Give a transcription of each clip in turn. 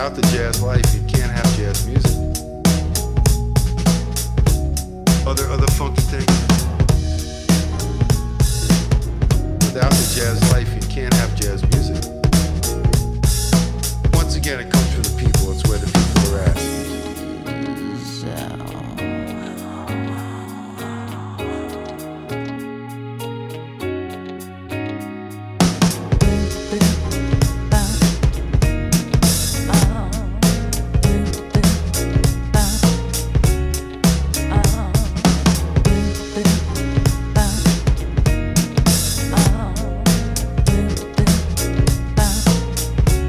Without the jazz life, you can't have jazz music. Other funky things. Without the jazz life, you can't have jazz music. Once again, it comes from the people. It's where the people are at.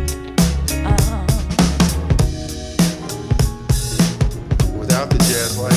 Without the jazz life,